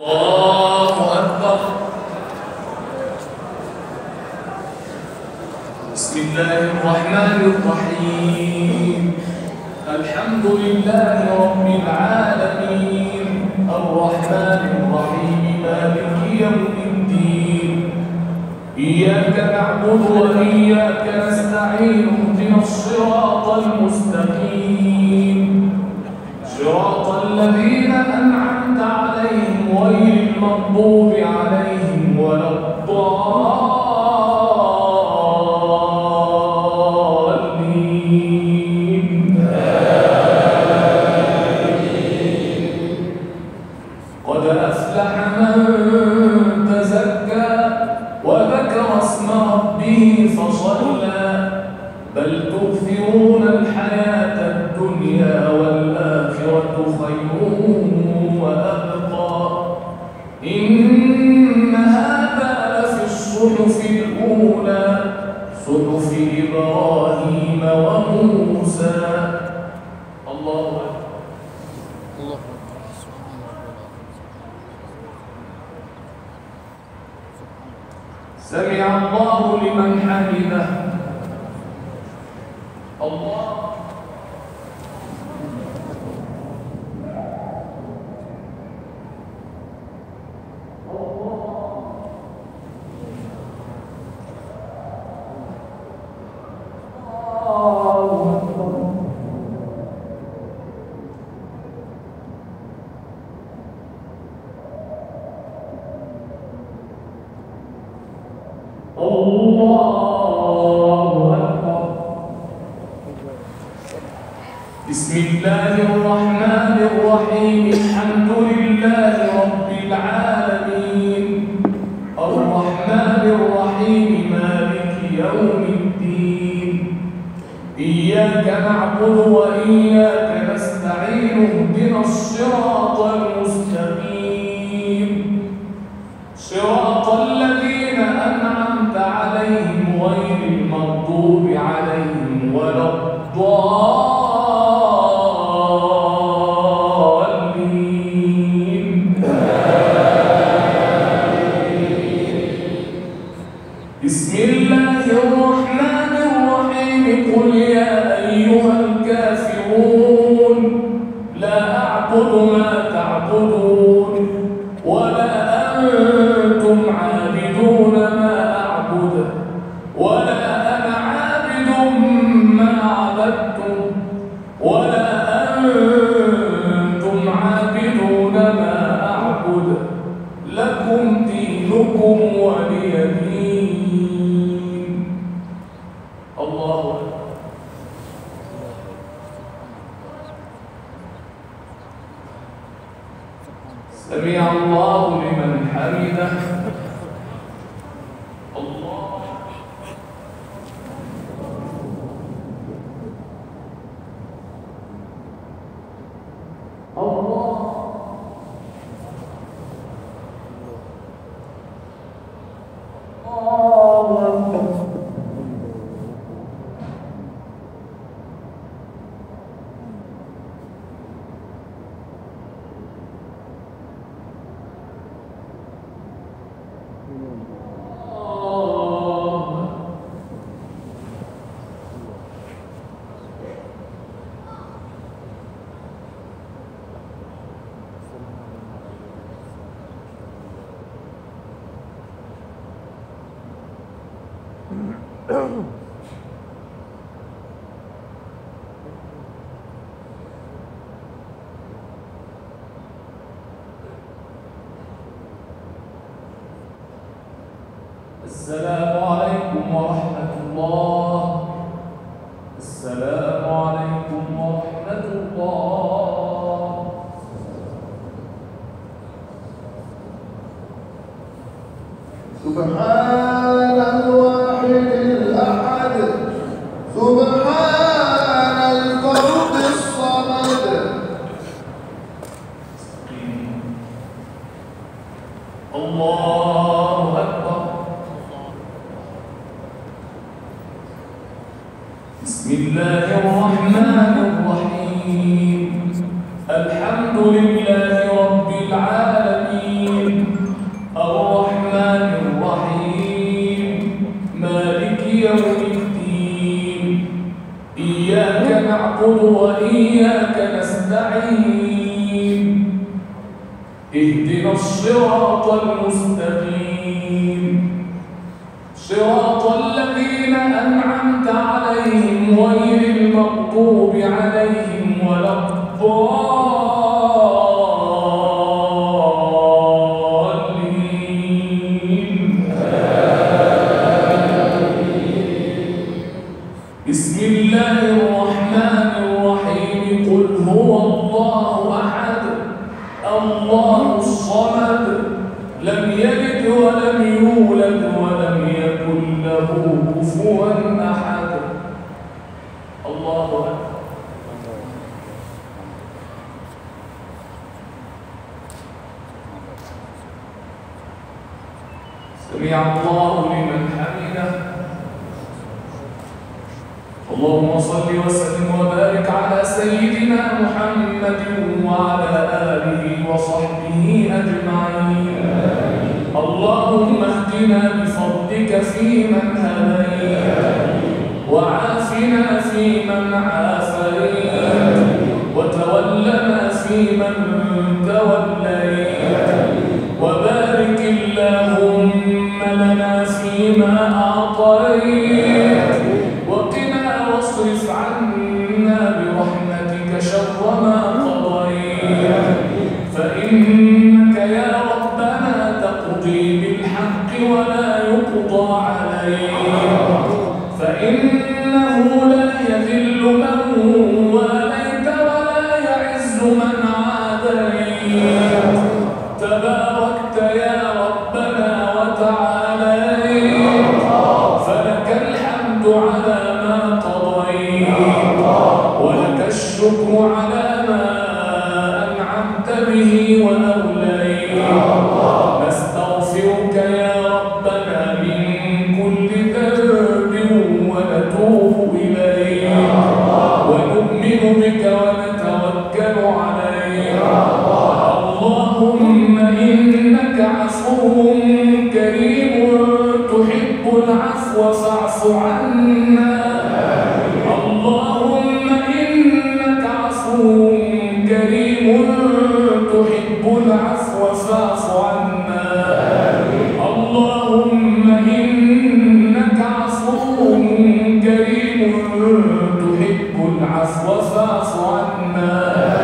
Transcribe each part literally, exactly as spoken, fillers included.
الله أكبر. بسم الله الرحمن الرحيم. الحمد لله رب العالمين الرحمن الرحيم مالك يوم الدين. إياك نعبد وإياك نستعين اهدنا الصراط المستقيم صراط الذين أنعمت عليهم غير المغضوب عليهم ولا الضالين. قد أفلح من تزكى وذكر اسم ربه فصلى بل تؤثرون الحياة الدنيا والآخرة خير وأبقى إن هذا لفي الصحف الأولى صحف إبراهيم وموسى. الله أكبر. سمع الله لمن حمده. الله بسم الله الرحمن الرحيم. الحمد لله رب العالمين الرحمن الرحيم مالك يوم الدين. إياك نعبد وإياك نستعين اهدنا الصراط المستقيم صراط الذين أنعمت عليهم غير المغضوب عليهم ولا الضالين. بسم الله الرحمن الرحيم. قل يا أيها الكافرون لا أعبد ما تعبدون ولا أنتم عابدون ما أعبد ولا أنا عابد ما عبدتم ولا أنتم عابدون ما أعبد لكم دينكم ولي دين. الله أكبر. سمع الله لمن حمده. الله الله السلام عليكم ورحمة الله. السلام عليكم ورحمة الله. سبحان الواحد الأحد سبحان الفرد الصمد. الله أكبر. بسم الله الرحمن الرحيم. الحمد لله رب العالمين اهدنا الصراط المستقيم صراط الذين أنعمت عليهم غير المغضوب عليهم ولا الضالين. بسم الله الرحمن الرحيم قل هو الله أحد الله الصمد لم يلد ولم يولد ولم يكن له كفوا أحد. الله أكبر. سمع الله لمن حمده. اللهم صل وسلم وبارك على سيدنا محمد وعلى آله وصحبه أجمعين. اللهم اهدنا بفضلك فيمن هديت وعافنا فيمن عافيت وتولنا فيمن توليت وبارك اللهم لنا فيما أعطيت وقنا واصرف عنا برحمتك شر ما قضيت فإنك يا ربنا تقضي بالحق ولا يقضى عليك فإنه لا يذل من واليت ولا يعز من عاديت تباركت يا ربنا وتعاليت فلك الحمد على ما قضيت ولك الشكر على ما أنعمت به وأوليت نستغفرك يا ربنا من كل ذنب ونتوب إليك ونؤمن بك ونتوكل عليك. اللهم إنك عفو كريم تحب العفو فاعف عنا. اللهم إنك عفو كريم تحب العفو فاعف عنا. اللهم إنك عفو كريم تحب العفو فاعف عنا.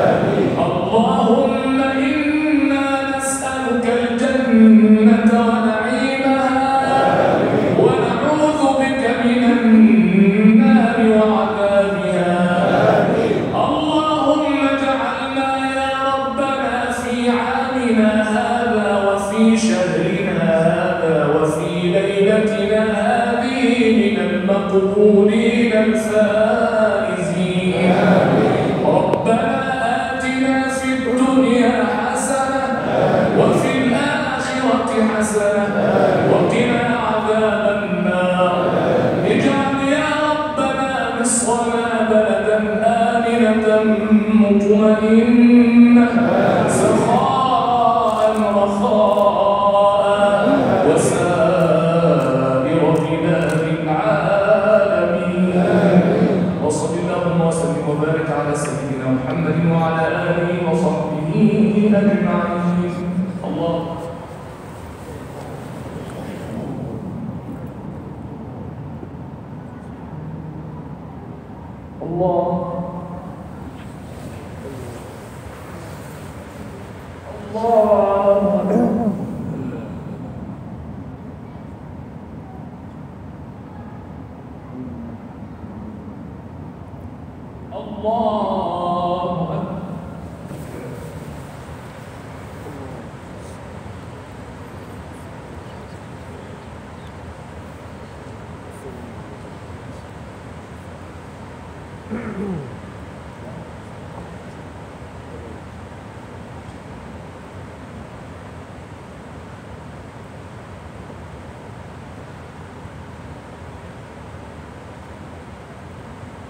اللهم إنا نسألك الجنة ونعيمها ونعوذ بك من النار وعذابها. اللهم اجعلنا يا ربنا في عامنا هذا وفي شهرنا هذا وفي ليلتنا هذه من المقبولين الفائزين. ربنا آتنا في الدنيا حسنة وفي الآخرة حسنة وقنا عذاب النار. اجعل يا ربنا مصرنا بلدا آمنة مطمئنة سخاء رخاء وسائر بلاد العالمين. وصل اللهم وسلم وبارك على سيدنا محمد وعلى آله وصحبه أجمعين. الله الله الله أكبر.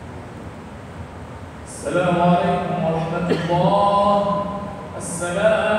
السلام عليكم ورحمة الله. السلام